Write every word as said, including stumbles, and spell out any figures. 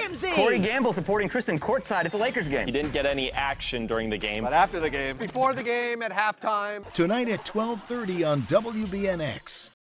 Ramsey. Corey Gamble supporting Tristan courtside at the Lakers game. He didn't get any action during the game. But after the game, before the game, at halftime. Tonight at twelve thirty on W B N X.